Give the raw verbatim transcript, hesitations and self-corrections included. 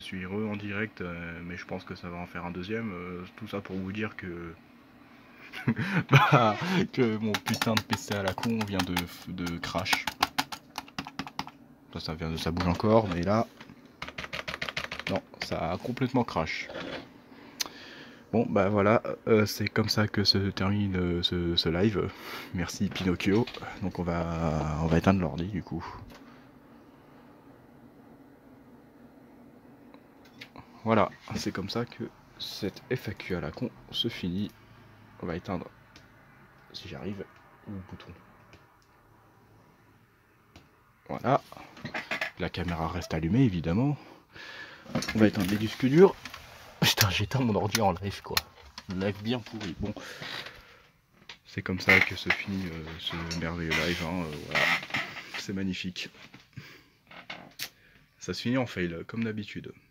suis heureux en direct, euh, mais je pense que ça va en faire un deuxième. Euh, tout ça pour vous dire que bah, que mon putain de P C à la con vient de, de crash. Ça, ça vient de ça bouge encore, mais là, non, ça a complètement crash. Bon, bah voilà, euh, c'est comme ça que se termine euh, ce, ce live. Merci Pinocchio. Donc on va, on va éteindre l'ordi du coup. Voilà, c'est comme ça que cette F A Q à la con se finit. On va éteindre, si j'arrive, le bouton. Voilà. La caméra reste allumée évidemment. On va éteindre les disques durs. Putain, j'éteins mon ordi en live quoi. Live bien pourri. Bon, c'est comme ça que se finit euh, ce merveilleux live. Hein, euh, voilà. C'est magnifique. Ça se finit en fail, comme d'habitude.